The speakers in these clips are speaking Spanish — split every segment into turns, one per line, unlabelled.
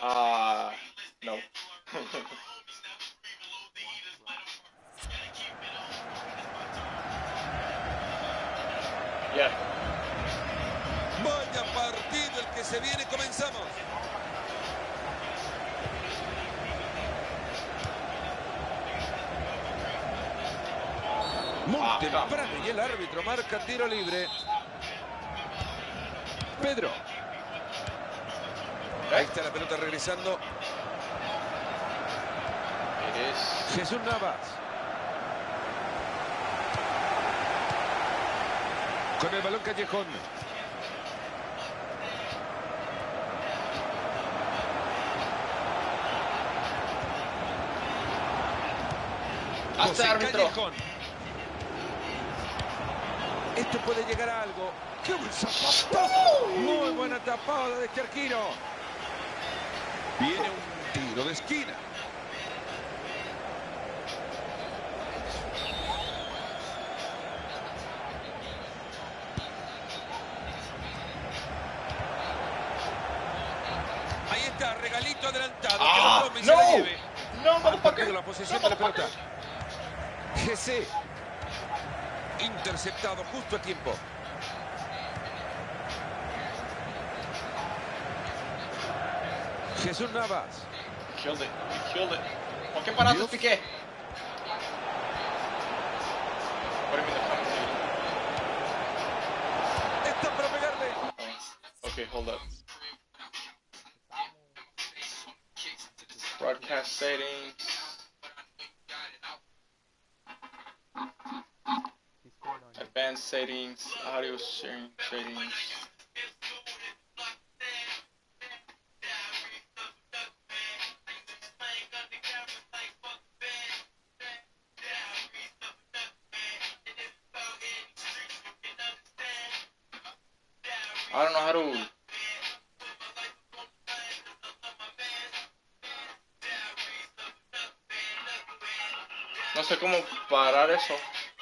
No. Yeah.
Vaya partido el que se viene, comenzamos. Muy temprano y el árbitro marca tiro libre. Pedro. Ahí está la pelota regresando. Jesús Navas. Con el balón Callejón.
Hasta árbitro.
Callejón. Esto puede llegar a algo. ¡Qué buen zapatazo! Muy buena tapada de este arquero. Viene un tiro de esquina. Ahí está, regalito adelantado. Que lo tome y se la lleve. Ha perdido la posesión de la pelota. GC. Interceptado justo a tiempo. Jesús Navas.
Killed it. Killed it. ¿Por qué paraste, Piqué?
Está para pegarle.
Okay, hold up. Broadcast settings. Advanced settings. Audio sharing settings. I don't know how to. No sé cómo parar eso.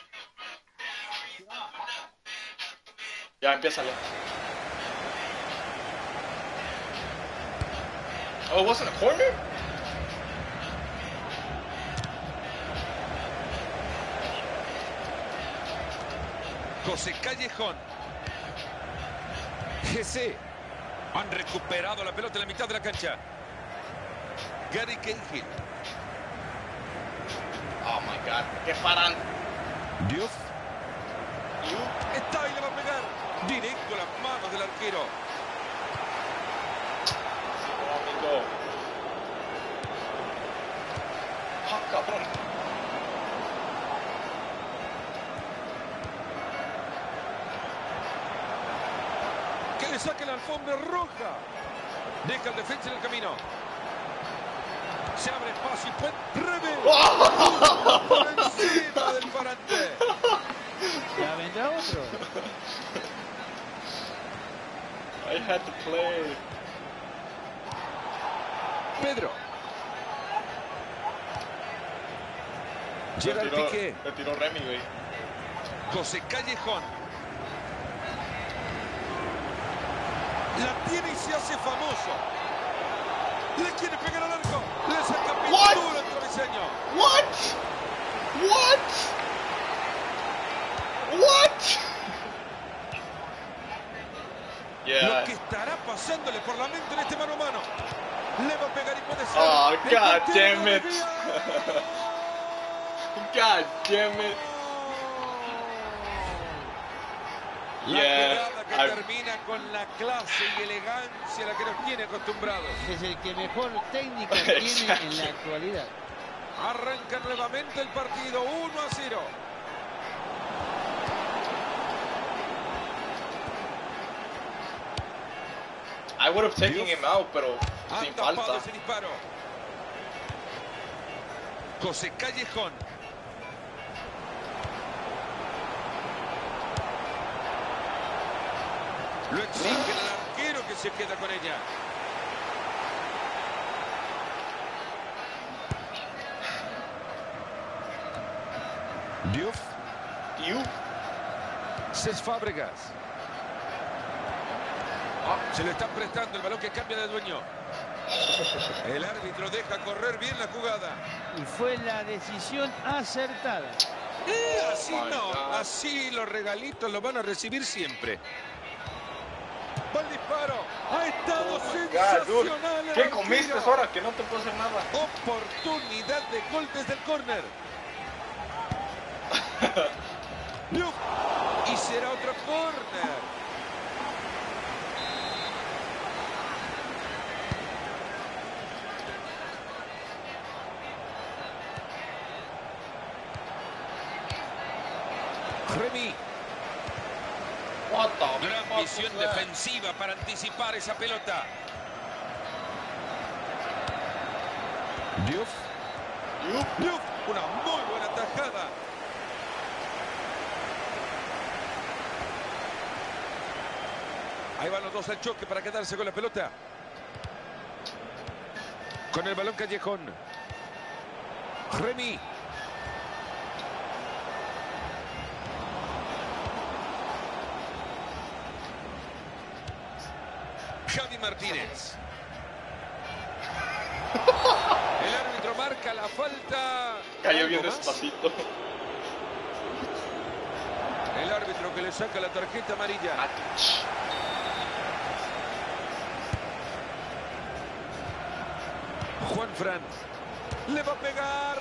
Ya, empiézale. Oh, it wasn't a corner?
José Callejón. GC. Han recuperado la pelota en la mitad de la cancha. Gary Cahill.
Oh my god, qué paran.
Diouf. Está y le va a pegar. Directo a las manos del arquero.
Ah, cabrón.
Que le saque la alfombra roja. Deja el defensa en el camino. Se abre espacio y puede revés. Por encima del parante.
Ya vendrá otro.
I had to play.
Pedro. Llega el Piqué.
Le tiró Remy, güey.
José Callejón. La tiene y se hace famoso. Le quiere pegar al arco. Le saca pintura al travesaño.
What? What? What? Yeah.
Lo que estará pasándole por la mente en este mano a mano. Le va a pegar y puede ser.
Oh, god damn it. God damn it.
La
Yeah.
jugada que termina con la clase y elegancia a la que nos tiene acostumbrados.
Es el que mejor técnica tiene en la actualidad.
Arranca nuevamente el partido 1-0.
I would have taken him out, pero sin falta.
Ese disparo. José Callejón. Lo exige el arquero que se queda con ella. Diouf.
Diouf.
Cesc Fábregas. Se le están prestando el balón que cambia de dueño. El árbitro deja correr bien la jugada.
Y fue la decisión acertada.
Así
my
no,
God.
así los regalitos los van a recibir siempre. Buen disparo. Ha estado
Oh my God, dude.
sensacional.
¿Qué
el
comiste
tiro.
ahora? Que no te puedo hacer nada.
Oportunidad de gol desde el córner. Y será otro córner. Remy.
What the
Gran
fuck
visión
was that?
defensiva para anticipar esa pelota. Diouf. Diouf, una muy buena tajada. Ahí van los dos al choque para quedarse con la pelota. Con el balón Callejón. Remy. Javi Martínez. El árbitro marca la falta.
Cayó bien
¿Algo más?
despacito.
El árbitro que le saca la tarjeta amarilla.
Matic.
Juan Fran. Le va a pegar.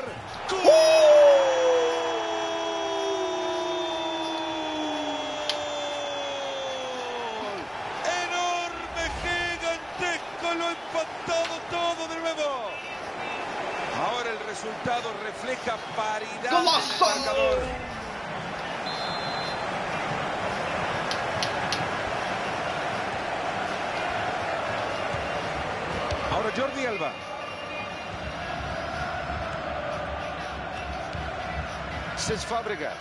¡Gol! Enorme, gigantesco, lo ha empatado todo de nuevo. Ahora el resultado refleja paridad en el marcador. Ahora Jordi Alba. Cesc Fábregas.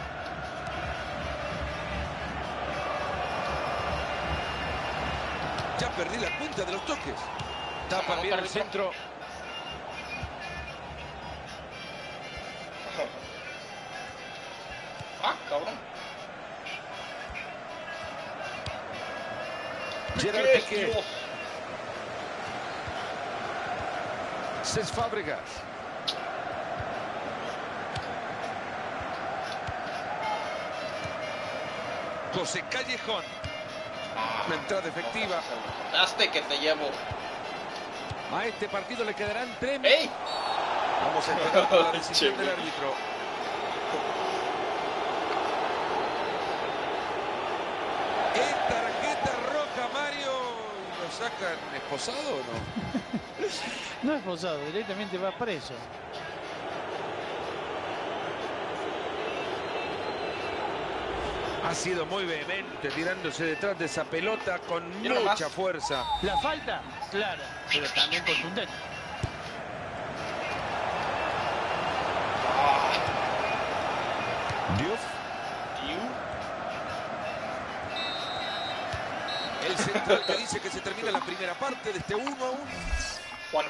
Ya perdí la cuenta de los toques. Tapa bien el centro.
Ah, cabrón.
Gerard
¿Qué es,
Piqué.
Dios?
Cesc Fábregas. José Callejón. Una entrada efectiva.
Hazte que te llevo.
A este partido le quedarán premios.
¡Ey!
Vamos a esperar por la decisión del árbitro. ¿Es tarjeta roja, Mario? ¿Lo sacan esposado o no?
No es esposado, directamente va preso.
Ha sido muy vehemente tirándose detrás de esa pelota con
Y uno
mucha
más.
fuerza.
La falta, clara, pero también contundente.
Diouf. El central que dice que se termina la primera parte de este 1-1.
Juan.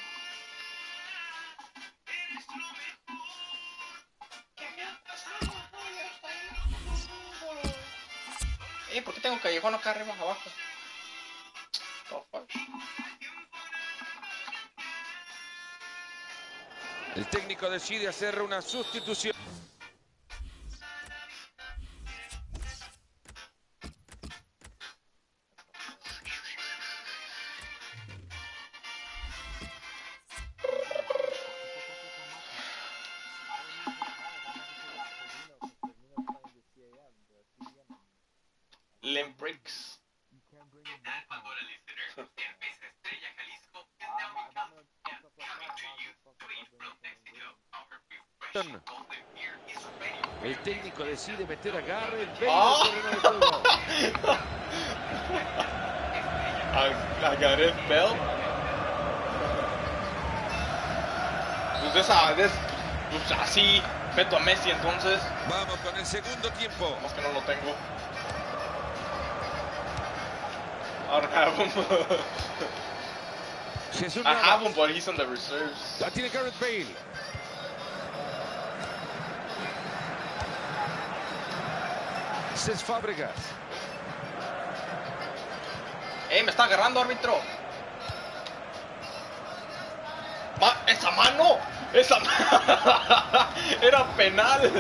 ¿Por qué tengo Callejón acá arriba, abajo? Oh, fuck.
El técnico decide hacer una sustitución.
Limbricks.
El técnico decide meter a Gareth Bale en el terreno de juego.
A Gareth Bale. Pues así, meto a Messi entonces.
Vamos con el segundo tiempo.
Más que no lo tengo. I don't have him.
Jesús
I have
Navas.
him, but he's on the reserves.
La tiene Gareth Bale. Cesc Fábregas.
Me está agarrando, árbitro. ¡Esa mano! Era penal.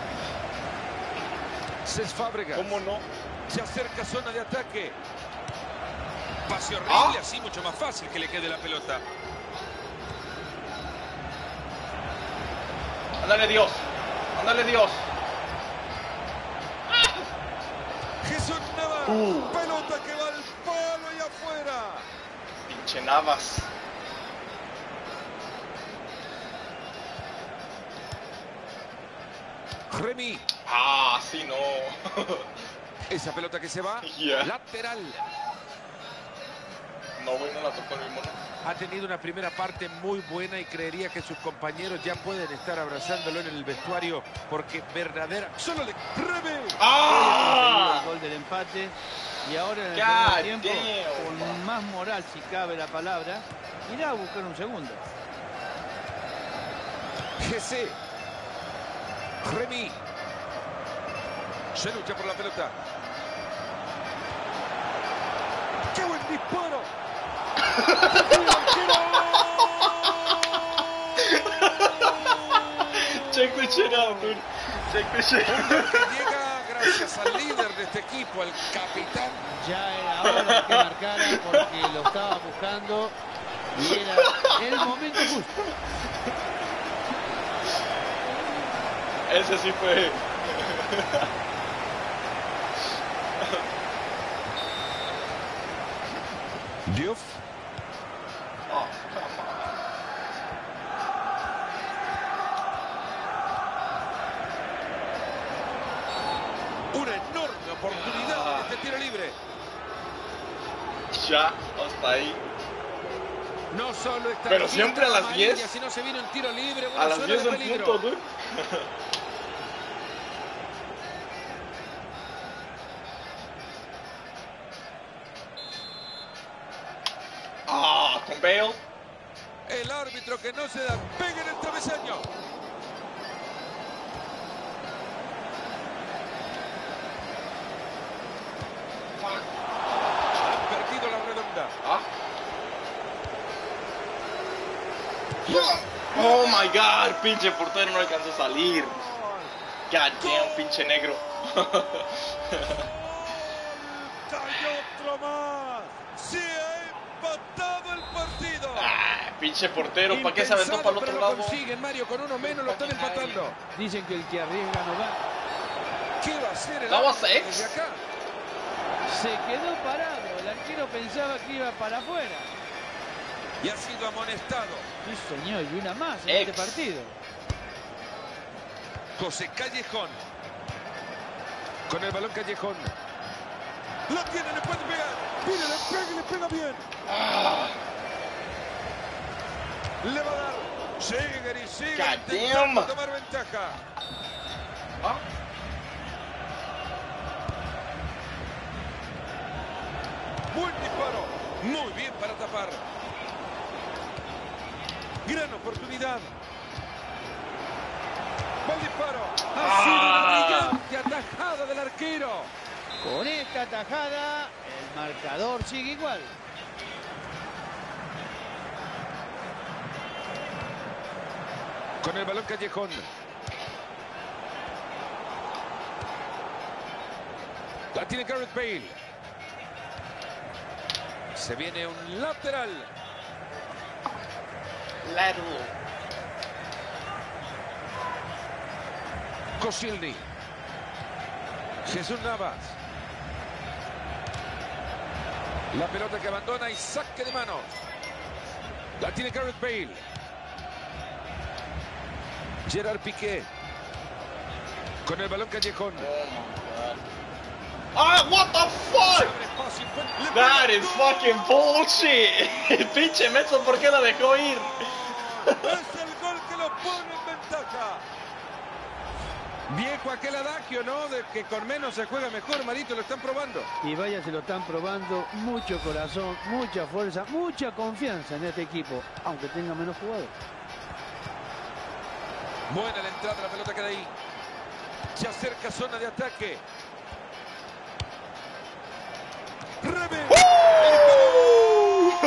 Cés Fábregas.
¿Cómo no?
Se acerca zona de ataque. Pase horrible, así mucho más fácil que le quede la pelota.
Ándale, Dios. Ándale, Dios.
Jesús Navas. Pelota que va al palo y afuera.
Pinche Navas.
Remy.
Sí, no.
Esa pelota que se va.
Yeah.
Lateral.
No, güey, no la tocó el mono.
Ha tenido una primera parte muy buena y creería que sus compañeros ya pueden estar abrazándolo en el vestuario porque verdadera. Solo le Remy.
El gol del empate. Y ahora en el primer tiempo,
damn.
con más moral, si cabe la palabra, irá a buscar un segundo.
GC. Remy. Se lucha por la pelota. ¡Qué buen disparo!
Check the shit out, dude. Check the shit out.
Llega gracias al líder de este equipo, al capitán.
Ya era hora que marcara porque lo estaba buscando y era el momento justo.
Ese sí fue.
Diouf. Una enorme oportunidad en este tiro libre.
Ya, hasta ahí.
No solo está.
Pero siempre a las 10.
Si no se viene un tiro libre,
A las 10 en punto, dude. Con Bale.
El árbitro que no se da pega en el travesaño. Han perdido la redonda.
Oh my god, pinche portero no alcanzó a salir. God damn, pinche negro.
Cayó otro más. Se ha empatado el partido.
Pinche portero, ¿para qué se aventó para el otro lado?
Consiguen, Mario, con uno menos lo están empatando.
Dicen que el que arriesga no va.
¿Qué va a hacer el
That was
árbitro
X.
desde acá?
Se quedó parado. El arquero pensaba que iba para afuera.
Y ha sido amonestado.
Sí, señor, y una más en
Ex.
este partido.
José Callejón. Con el balón Callejón. Lo tiene, le puede pegar. Mire, le pega bien. Le va a dar. Sigue y sigue
God
intentando
damn.
tomar ventaja. Buen disparo. Muy bien para tapar. Gran oportunidad. Buen disparo. Ha sido una brillante atajada del arquero.
Con esta tajada, el marcador sigue igual.
Con el balón Callejón. La tiene Gareth Bale. Se viene un lateral. Koscielny. Jesús Navas. La pelota que abandona y saque de manos. La tiene Gareth Bale. Gerard Piqué. Con el balón Callejón.
What the fuck? That is fucking bullshit. Pinche Metso, ¿por qué la dejó ir?
Es el gol que lo pone en ventaja. Viejo aquel adagio, ¿no? De que con menos se juega mejor, Marito, lo están probando.
Y vaya, se lo están probando. Mucho corazón, mucha fuerza, mucha confianza en este equipo, aunque tenga menos jugadores.
Buena la entrada, la pelota queda ahí. Se acerca zona de ataque. Remy.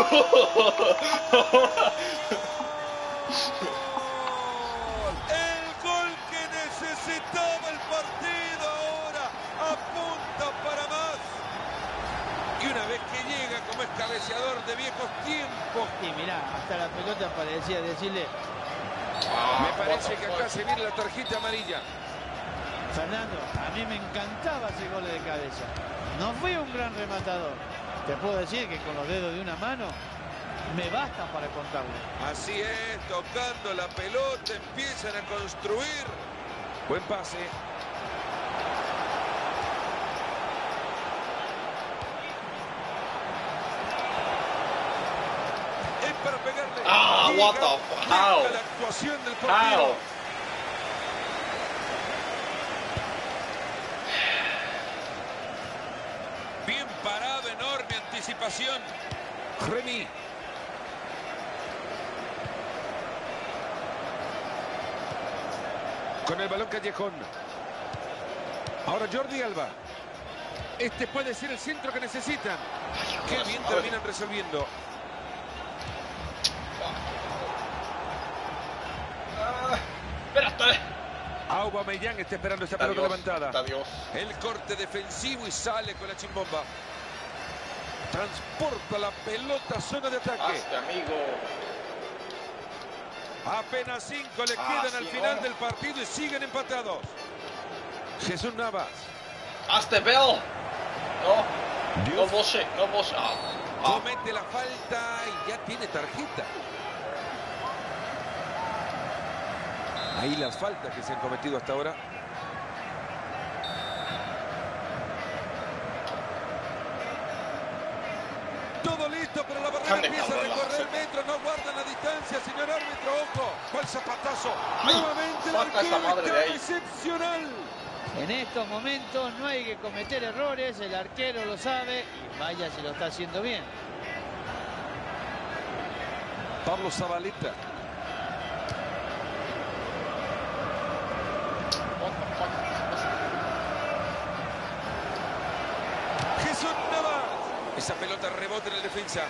El gol que necesitaba el partido ahora apunta para más. Y una vez que llega como es cabeceador de viejos tiempos.
Y mirá, hasta la pelota parecía decirle...
Me parece que acá se viene la tarjeta amarilla.
Fernando, a mí me encantaba ese gol de cabeza. No fui un gran rematador. Te puedo decir que con los dedos de una mano me bastan para contarlo.
Así es, tocando la pelota, empiezan a construir. Buen pase. Es para pegarle.
Ah, what the fuck? How?
La actuación del portero.
How?
Bien parado, enorme anticipación. Remy. Con el balón Callejón. Ahora Jordi Alba. Este puede ser el centro que necesitan. Qué bien terminan resolviendo.
Espérate.
Aubameyang está esperando esta pelota levantada.
Adiós.
El corte defensivo y sale con la chimbomba. Transporta la pelota a zona de ataque.
Hasta, amigo.
Apenas 5 le quedan al final
no.
del partido y siguen empatados. Jesús Navas.
Hasta Bell. No. No bullshit. No bullshit.
Comete la falta y ya tiene tarjeta. Ahí las faltas que se han cometido hasta ahora. Todo listo, pero la barrera empieza a recorrer metros. No guardan la distancia, señor árbitro. Ojo, ¿cuál zapatazo? Nuevamente la arquero está excepcional.
En estos momentos no hay que cometer errores, el arquero lo sabe y vaya si lo está haciendo bien.
Pablo Zabaleta. Jesús Navas. Esa pelota rebota en el defensa.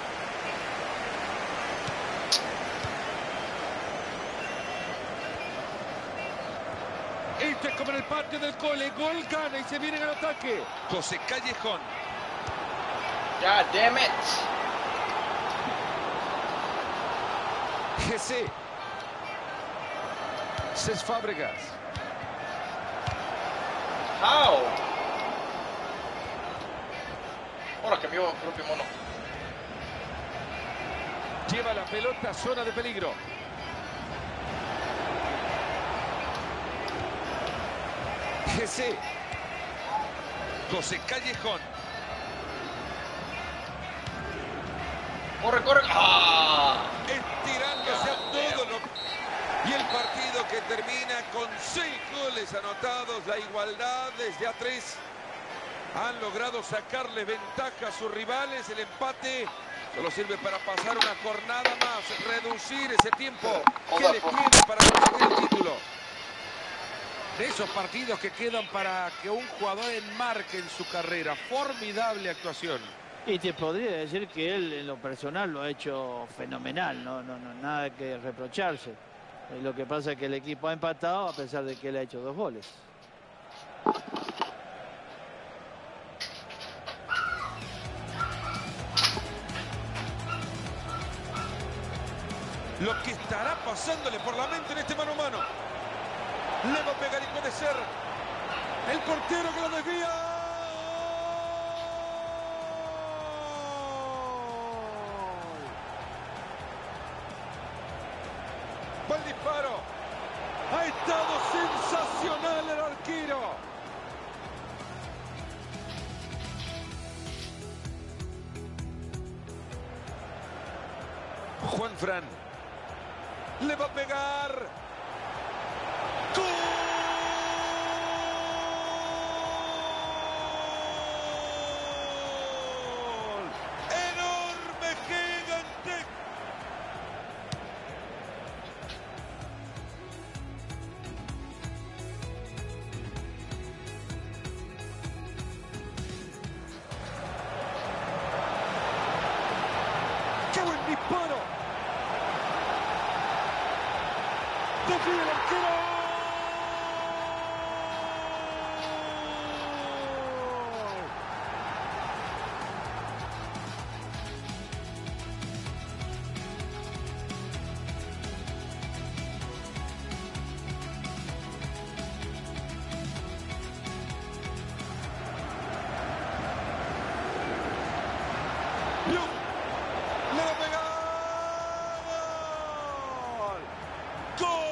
Esto es como en el patio del cole. Gol gana y se viene al ataque. José Callejón.
God damn it.
GC. Cés Fábregas.
How? Ahora que mi propio mono.
Lleva la pelota a zona de peligro. GC. José Callejón.
Corre, corre. ¡Ah!
Estirándose a todo lo... Y el partido que termina con 6 goles anotados. La igualdad desde a 3. Han logrado sacarle ventaja a sus rivales. El empate solo sirve para pasar una jornada más. Reducir ese tiempo que les queda para conseguir el título. De esos partidos que quedan para que un jugador enmarque en su carrera. Formidable actuación.
Y te podría decir que él en lo personal lo ha hecho fenomenal, no nada que reprocharse. Lo que pasa es que el equipo ha empatado a pesar de que él ha hecho 2 goles.
Lo que estará pasándole por la mente en este mano a mano. Le va a pegar y puede ser el portero que lo desvía. Buen disparo. Ha estado sensacional el arquero. Juan Fran. Le va a pegar. ¡Gol! ¡Enorme, gigante! Define el arquero. Le va a pegar. ¡Gol!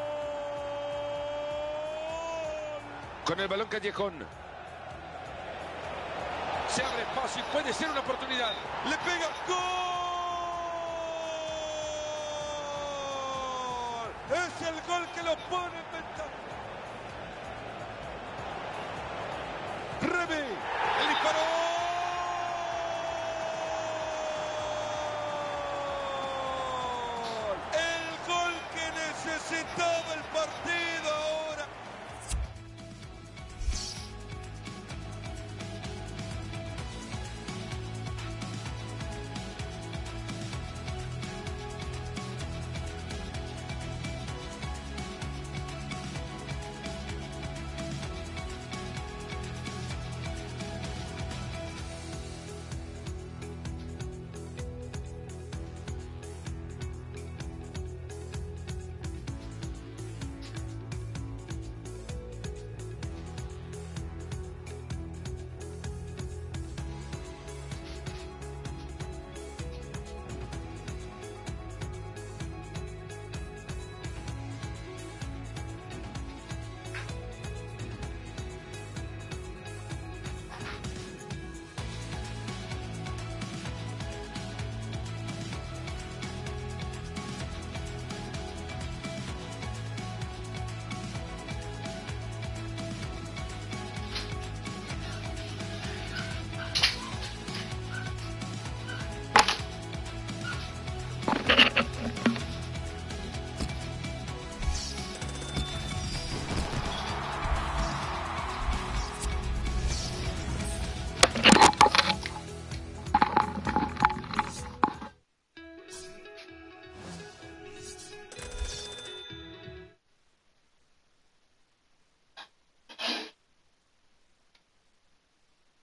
Con el balón Callejón. Se abre espacio y puede ser una oportunidad. Le pega. ¡Gol! Es el gol que lo pone en ventaja. Remy.